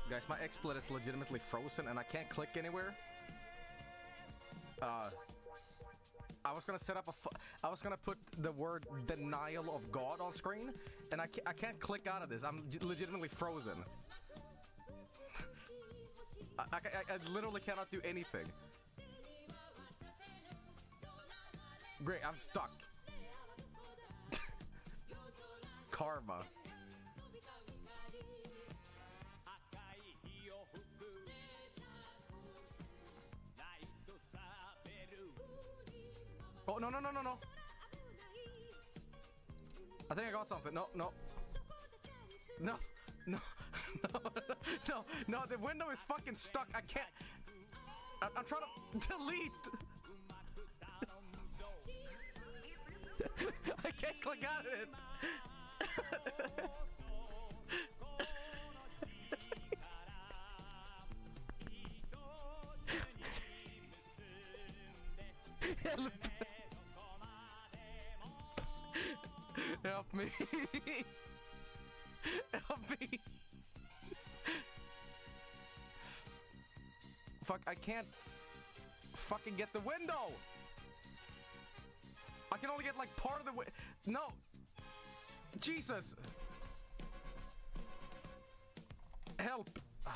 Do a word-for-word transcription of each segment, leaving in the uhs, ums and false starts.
Guys, my XSplit is legitimately frozen and I can't click anywhere. Uh, I was gonna set up a. F I was gonna put the word denial of God on screen, and I can't, I can't click out of this. I'm legitimately frozen. I, I, I literally cannot do anything. Great, I'm stuck. Karma. Oh, no, no, no, no, no. I think I got something. No, no. No, no, no, no, no, the window is fucking stuck. I can't. I, I'm trying to delete. I can't click out of it. Help. Help me. Help me. Fuck, I can't fucking get the window. I can only get like part of the way. No. Jesus. Help.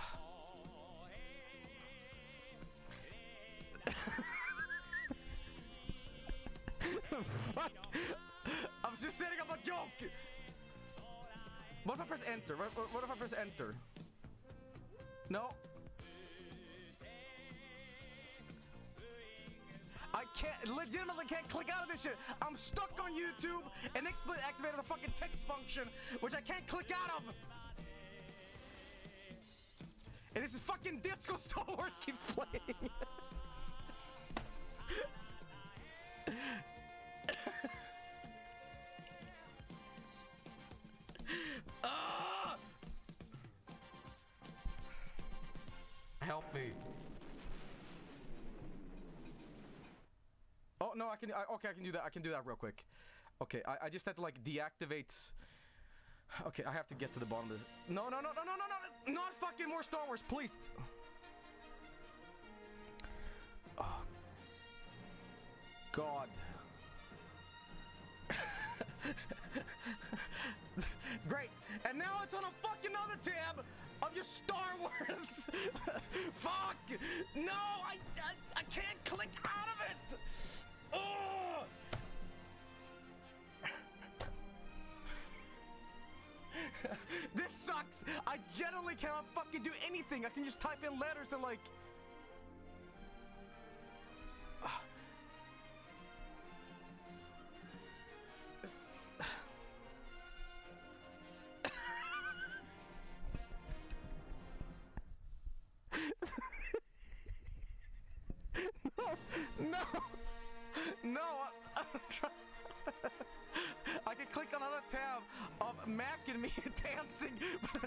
Fuck. I was just setting up a joke. What if I press enter? What, what if I press enter? No. I can't, legitimately can't click out of this shit. I'm stuck on YouTube and XSplit activated the fucking text function, which I can't click out of. And this is fucking Disco Star Wars keeps playing. Ah! Help me. Oh no, I can. I, okay, I can do that. I can do that real quick. Okay, I, I just had to like deactivate. Okay, I have to get to the bottom of this. No, no, no, no, no, no, no, not fucking more Star Wars, please. Oh, God. Great, and now it's on a fucking other tab of your Star Wars. Fuck! No, I, I I can't click out of it. Oh! This sucks. I generally cannot fucking do anything. I can just type in letters and like. No, no, I, I'm trying. I can click on another tab of Mac and me dancing.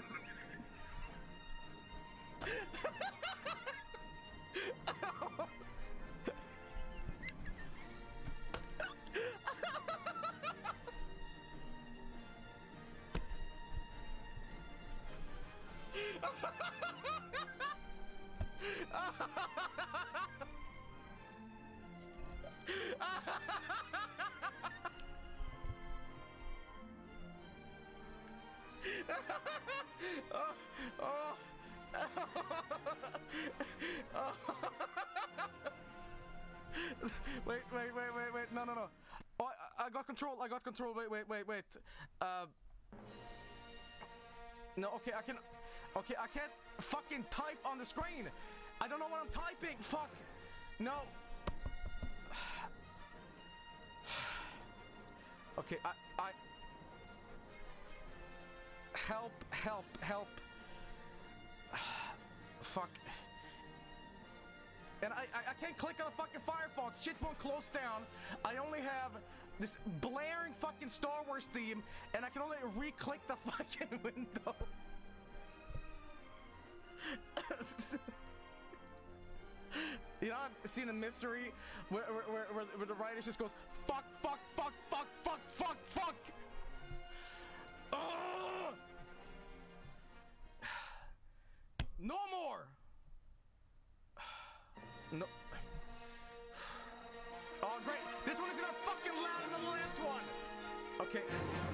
Oh, oh. Oh. Wait, wait, wait, wait, wait. No, no, no. Oh, I, I got control. I got control. Wait, wait, wait, wait. Uh. No, okay, I can. Okay, I can't fucking type on the screen. I don't know what I'm typing. Fuck. No. Okay, I, I. Help, help, help. Fuck. And I, I, I can't click on the fucking Firefox. Shit won't close down. I only have this blaring fucking Star Wars theme, and I can only re-click the fucking window. You know, I've seen a mystery where, where, where, where the writer just goes, fuck, fuck, fuck, fuck, fuck, fuck, fuck. Oh! No. Oh, great. This one is gonna fucking louder than the last one. Okay.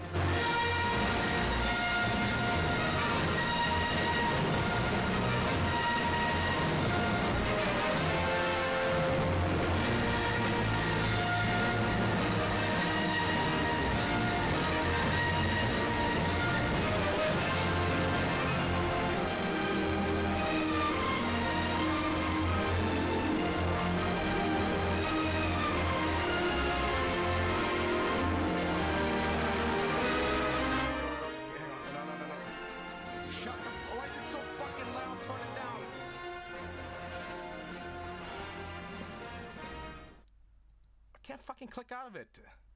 Can't fucking click out of it.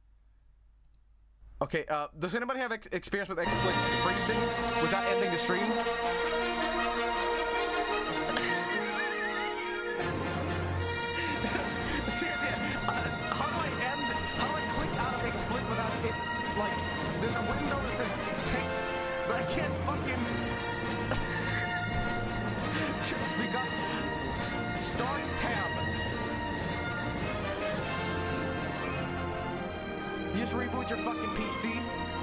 Okay, uh, does anybody have ex experience with XSplit freezing without ending the stream? Seriously, uh, how do I end, how do I click out of XSplit without it's like, there's a window that says text, but I can't fucking just speak up. Start tab. You just reboot your fucking P C?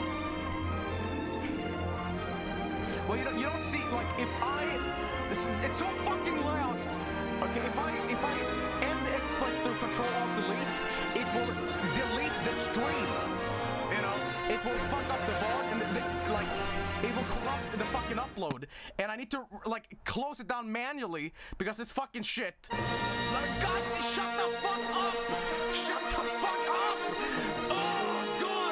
Well, you don't, you don't see, like, if I... This is, it's so fucking loud. Okay, if I, if I end XSplit through Control-Alt-Delete, it will delete the stream. You know? It will fuck up the V O D, and, the, the, like, it will corrupt the fucking upload. And I need to, like, close it down manually, because it's fucking shit. Like, God, shut the fuck up! Shut the fuck up! Oh, God!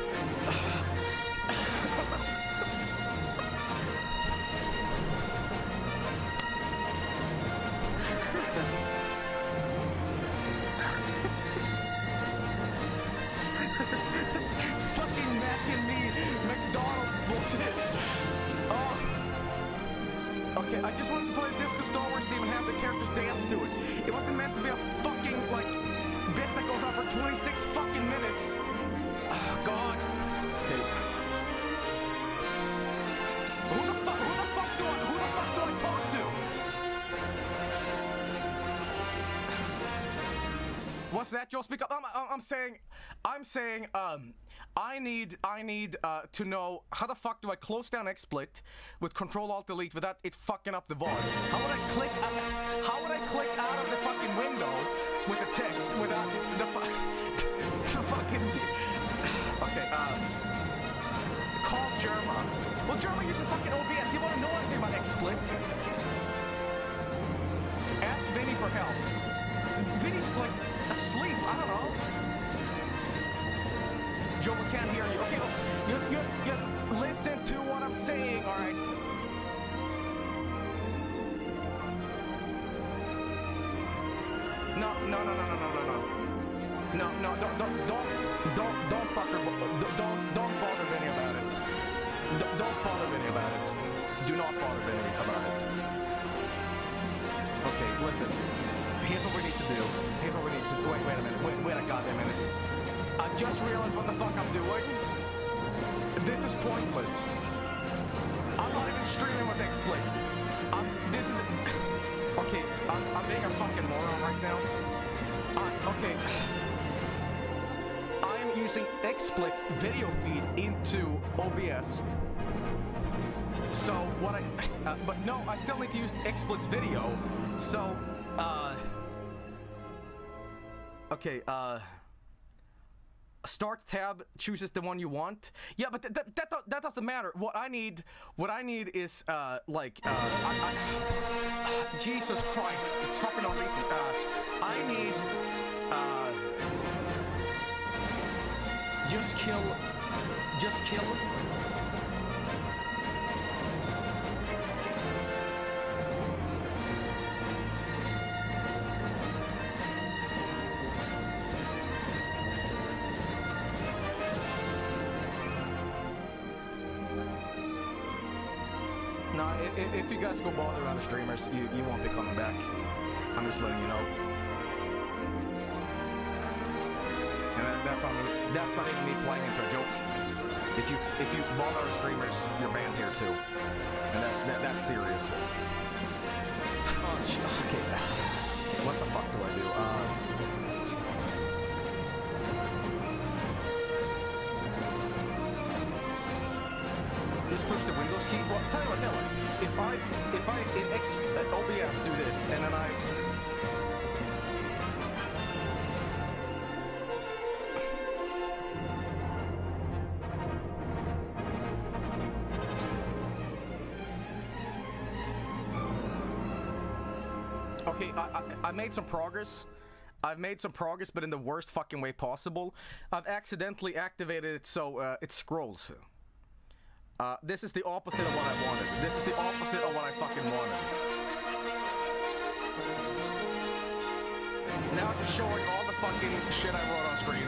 It's fucking Mac and me, McDonald's bullshit. Oh. Okay, I just wanted to play Disco Star Wars theme and have the characters dance to it. It wasn't meant to be a fucking, like, bit that goes on for twenty-six fucking minutes. Oh, God. Okay. Who the fuck, who the fuck do I, who the fuck do I talk to? What's that, Joe? Speak up. I'm, I'm saying, I'm saying, um, I need, I need, uh, to know how the fuck do I close down XSplit with Control-Alt-Delete without it fucking up the V O D? How would I click, out, how would I click out of the fucking window with the text without the, fu the fucking, okay, um, call Jerma. Well, Jerma uses fucking O B S. He won't know anything about XSplit. Ask Vinny for help. Vinny's like asleep. I don't know. Joe, we can't hear you. Okay, you, you, you listen to what I'm saying, all right? No, no, no, no, no, no, no, no. No, no, don't, don't, don't, don't, don't fucker, don't, don't bother Vinny about it. Don't, don't bother Vinny about it. Do not bother Vinny about it. Okay, listen. Here's what we need to do. Here's what we need to do. Wait, wait a minute. Wait, wait a goddamn minute. I just realized what the fuck I'm doing. This is pointless. I'm not even streaming with XSplit. I'm, this is... Okay, I'm, I'm being a fucking moron right now. Uh, okay. I'm using XSplit's video feed into O B S. So, what I... Uh, but no, I still need to use XSplit's video. So, uh... Okay, uh... Start tab chooses the one you want. Yeah, but th th that that doesn't matter. What I need, what I need is uh like uh, I, I, uh Jesus Christ, it's fucking on me. Uh, I need uh just kill, just kill. No, if, if you guys go bother other streamers, you, you won't be coming back. I'm just letting you know. And that, that's, on, that's not even me playing into a joke. If you if you bother other streamers, you're banned here too. And that, that that's serious. Oh, okay. What the fuck do I do? Uh... Just push the Windows key. Well, tell you what, tell you what. If I, if I in X, uh, O B S do this, and then I... Okay, I, I, I made some progress. I've made some progress, but in the worst fucking way possible. I've accidentally activated it so uh, it scrolls. Uh, this is the opposite of what I wanted. This is the opposite of what I fucking wanted. Now it's just showing all the fucking shit I wrote on screen.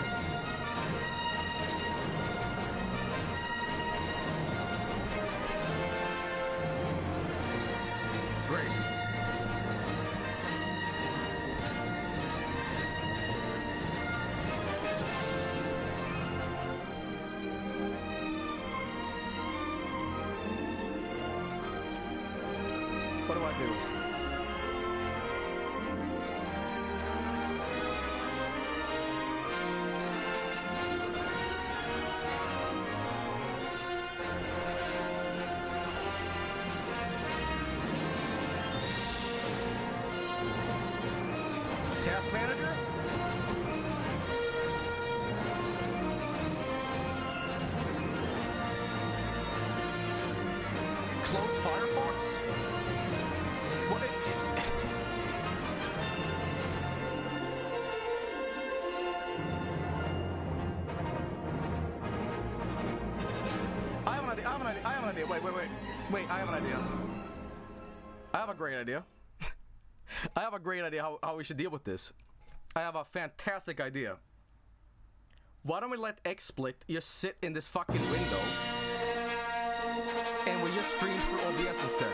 Great. What do I do? Task manager? Close Firefox? What it, it, I have an idea, I have an idea, I have an idea. Wait, wait, wait. Wait, I have an idea. I have a great idea. I have a great idea how, how we should deal with this. I have a fantastic idea. Why don't we let XSplit just sit in this fucking window and we just stream through O B S instead?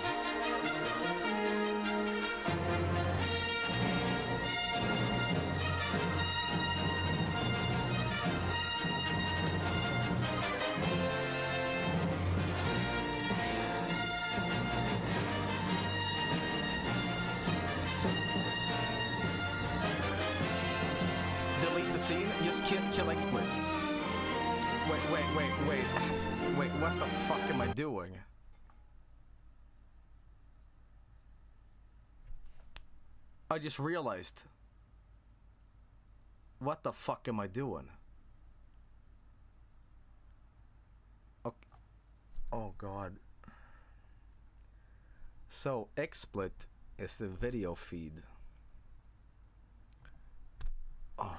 Scene, just kill, kill XSplit. Wait, wait, wait, wait. Wait, what the fuck am I doing? I just realized. What the fuck am I doing? Okay. Oh god. So, XSplit is the video feed. Oh.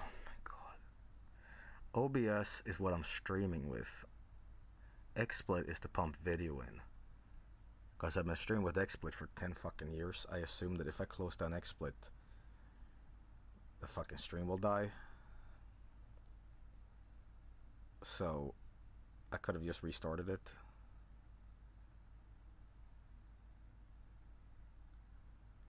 O B S is what I'm streaming with. XSplit is to pump video in. Because I've been streaming with XSplit for ten fucking years. I assume that if I close down XSplit, the fucking stream will die. So, I could have just restarted it.